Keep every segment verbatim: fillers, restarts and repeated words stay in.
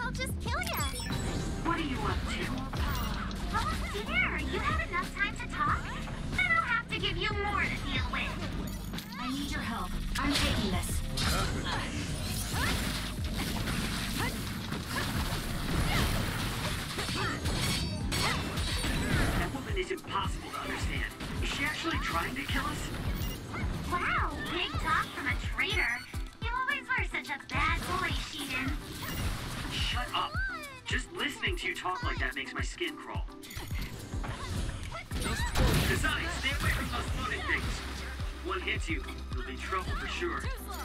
I'll just kill ya. What are you up to? Oh, dear, you had enough time to talk? Then I'll have to give you more to deal with. I need your help. I'm taking this. That woman is impossible to understand. Is she actually trying to kill us? Wow, big talk from a traitor. You always were such a bad boy, Shiden. Shut up. Just listening to you talk like that makes my skin crawl. Besides, stay away from those floating things. One hits you, you'll be in trouble for sure.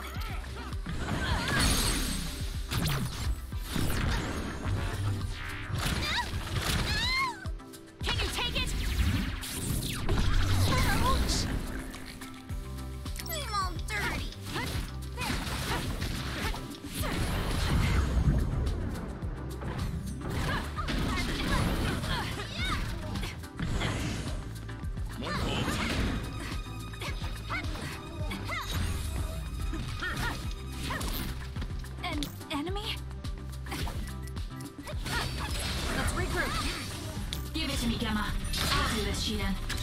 Can you take it? Ouch! I'm all dirty. An enemy? Let's regroup. Give it to me, Gemma. I'll do this, Shiden.